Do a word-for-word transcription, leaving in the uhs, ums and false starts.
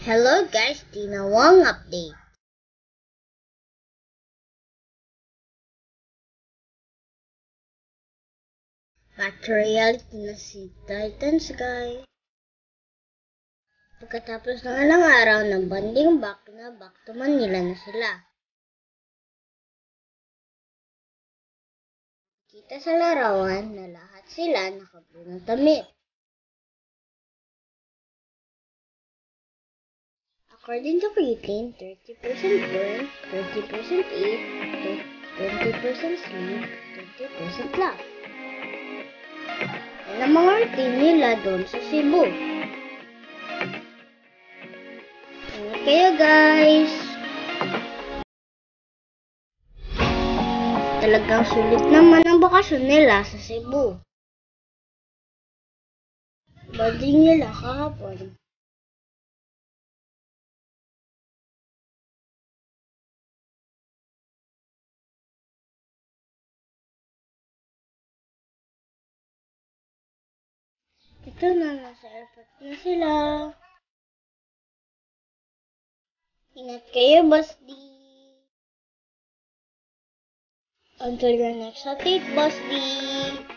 Hello guys, Tinawang update. Back to reality na si Titan Sky. Pagkatapos ng ilang araw ng bonding back na back to Manila na sila. Kita sa larawan na lahat sila nakablue ng damit. According to Caitlin, thirty percent burn, thirty percent eat, twenty percent sleep, twenty percent laugh. Yan ang mga routine nila doon sa Cebu. Ingat kayo guys! Talagang sulit naman ang bakasyon nila sa Cebu. Bading nila kahapon. Ito na, nasa airport na sila. Ingat kayo, Bossdy. Until your next update, Bossdy.